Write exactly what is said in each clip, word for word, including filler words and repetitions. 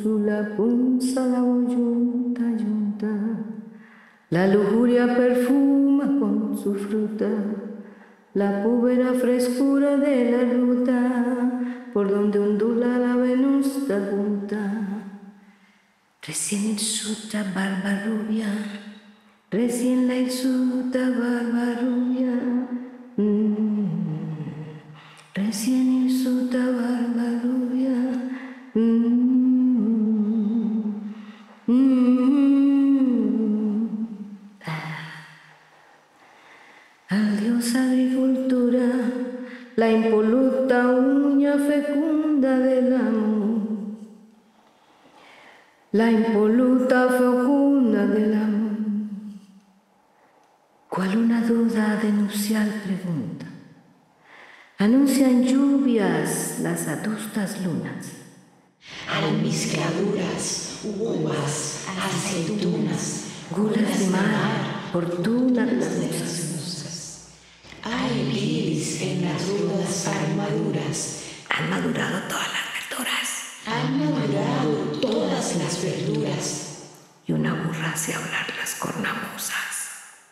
Úrsula punza la boyunta yunta, la lujuria perfuma con su fruta, la púbera frescura de la ruta, por donde ondula la venusta punta. Recién hirsuta barba rubia, recién la hirsuta barba rubia, mm. Recién hirsuta barba rubia, mm. Mm. Ah. Adiós agricultura, la impoluta uña fecunda del amor. La impoluta fecunda del amor, cual una duda denuncial pregunta, anuncian lluvias las adustas lunas. Almizcladuras, uvas, aceitunas, gulas de mar, fortuna de las musas. Hay lirios en las rudas armaduras. Han madurado todas las verduras. Han madurado todas las verduras. Y una burra hace hablar las cornamusas.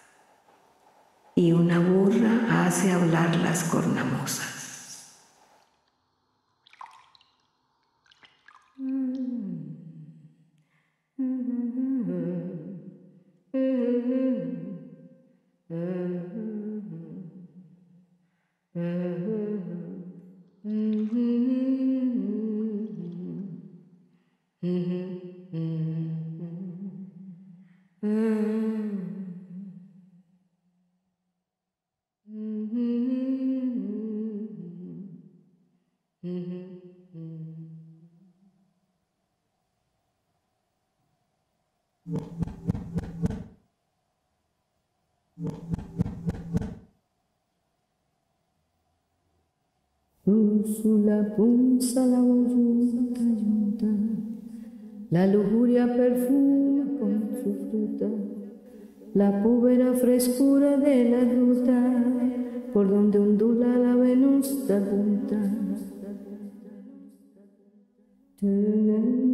Y una burra hace hablar las cornamusas. Úrsula punza la boyunta yunta, la lujuria perfuma con su fruta, la púbera frescura de la ruta, por donde ondula la venusta punta.